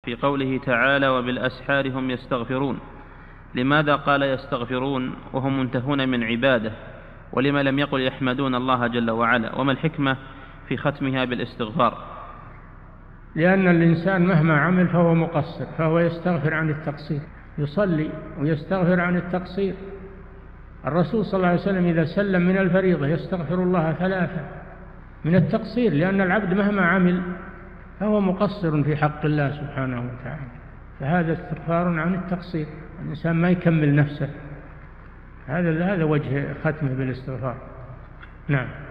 في قوله تعالى وبالأسحار هم يستغفرون، لماذا قال يستغفرون وهم منتهون من عباده، ولما لم يقل يحمدون الله جل وعلا؟ وما الحكمة في ختمها بالاستغفار؟ لأن الإنسان مهما عمل فهو مقصر، فهو يستغفر عن التقصير، يصلي ويستغفر عن التقصير. الرسول صلى الله عليه وسلم إذا سلم من الفريضة يستغفر الله 3 من التقصير، لأن العبد مهما عمل فهو مقصر في حق الله سبحانه وتعالى، فهذا استغفار عن التقصير، الإنسان ما يكمل نفسه. هذا وجه ختمه بالاستغفار. نعم.